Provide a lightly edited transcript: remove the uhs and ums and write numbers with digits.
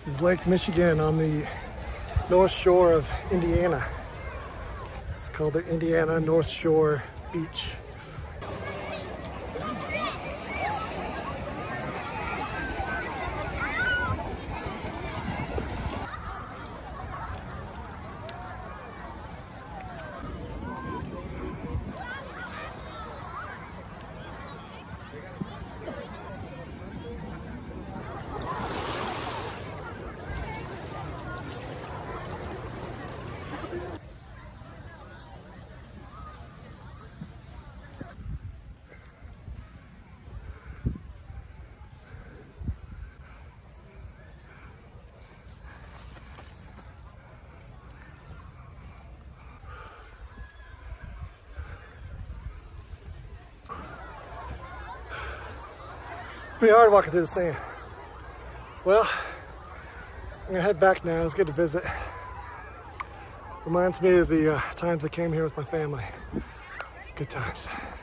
This is Lake Michigan on the north shore of Indiana. It's called the Indiana North Shore Beach. It's pretty hard walking through the sand. Well, I'm gonna head back now. It was good to visit. Reminds me of the times I came here with my family. Good times.